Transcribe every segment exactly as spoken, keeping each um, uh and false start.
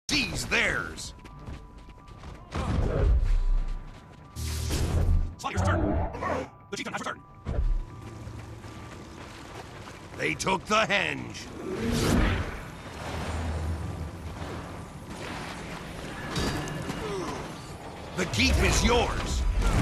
Seize theirs. Slayer's turn. The chieftain has returned. They took the henge. The keep is yours.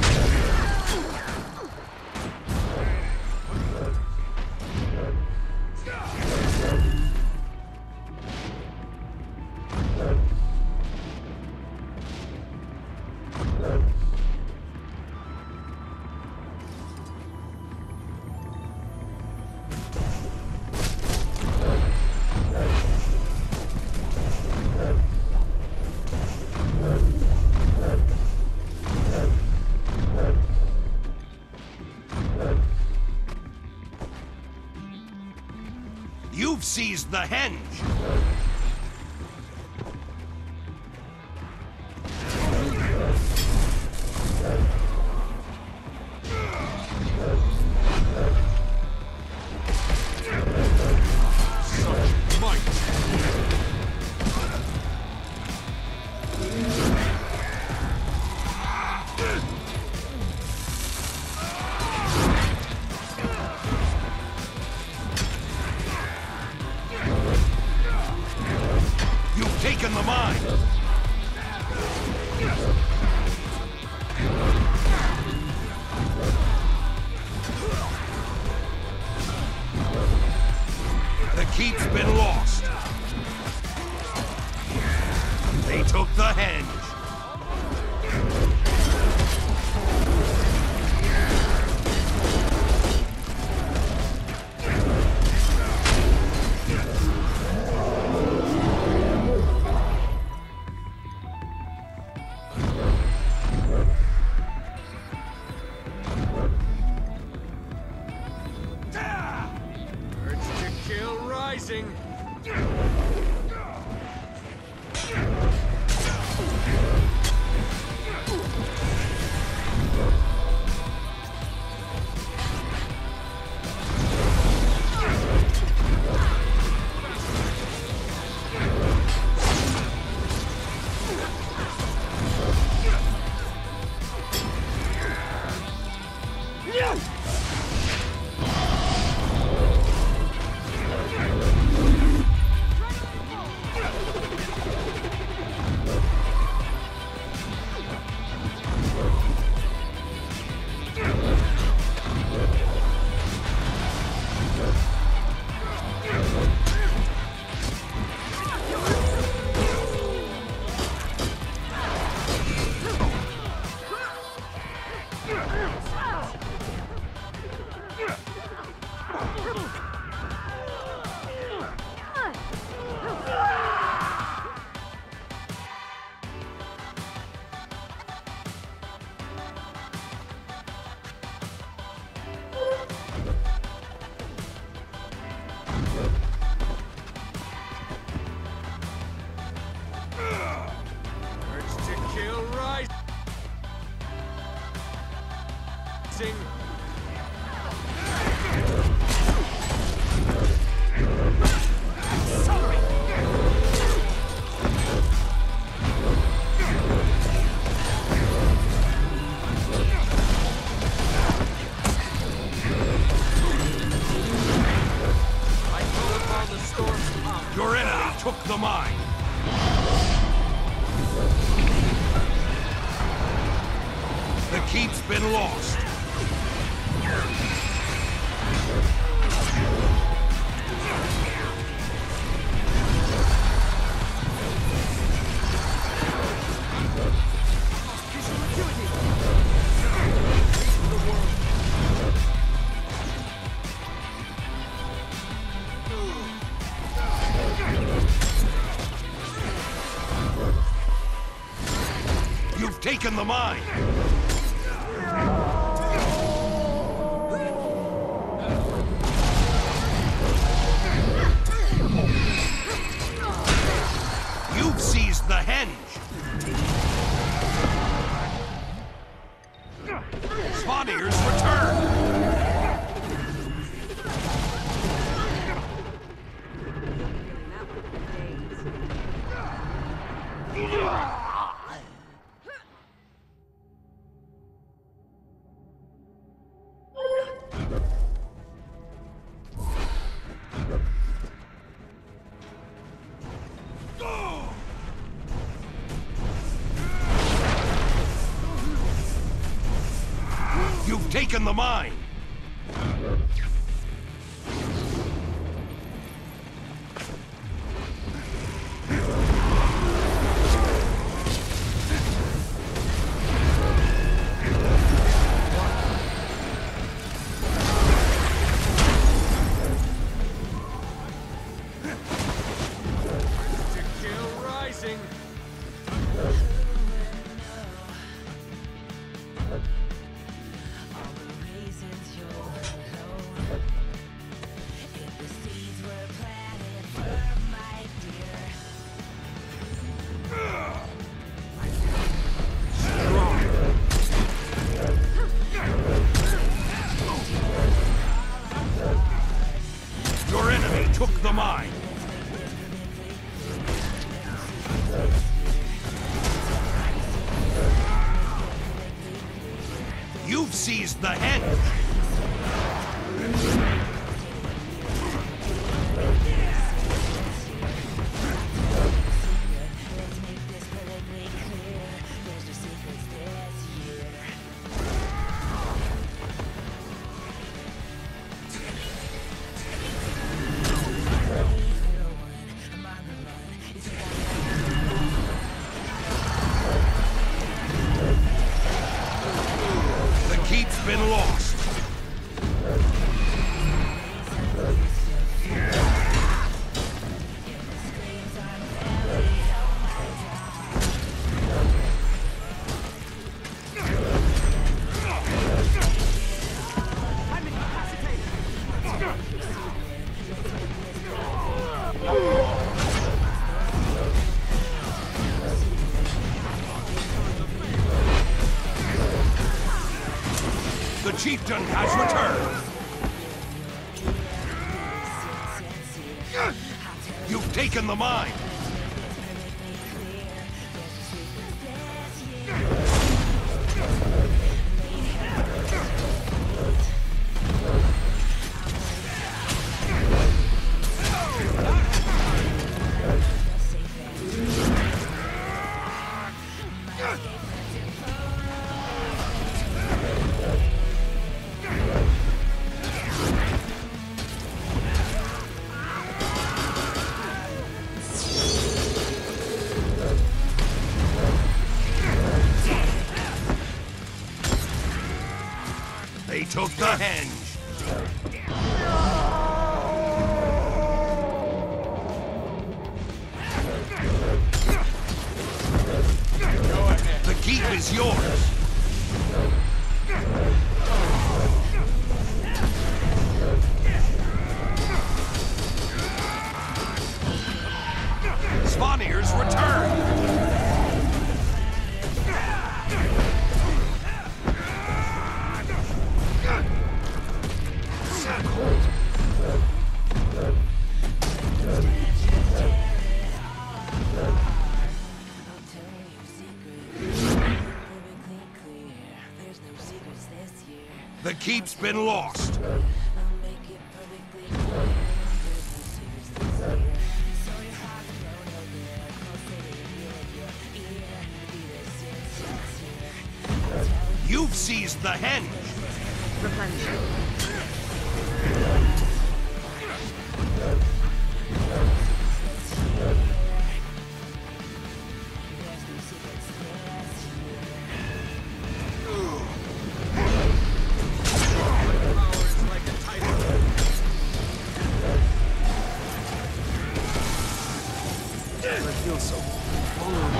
You've seized the henge. Such might. You've taken the mine. The keep's been lost. They took the henge. Kill rising. Urge to kill rising. I call upon the storm's power. Your enemy took the mine. The keep's been lost. You've taken the mine. You've seized the henge. Spawniers return. You've taken the mine! To kill rising. Your enemy took the mine! You've seized the henge! The keep's been lost! The chieftain has returned! You've taken the mine! They took the henge! Go ahead. The keep is yours! Svanir's returned! The keep's been lost! You've seized the henge! Powers like a titan. I feel so vulnerable.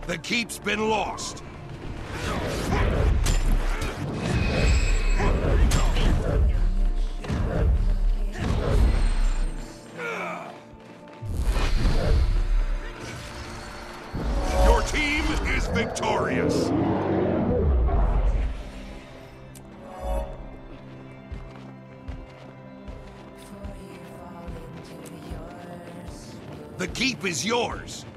The keep's been lost. Your team is victorious. The keep is yours.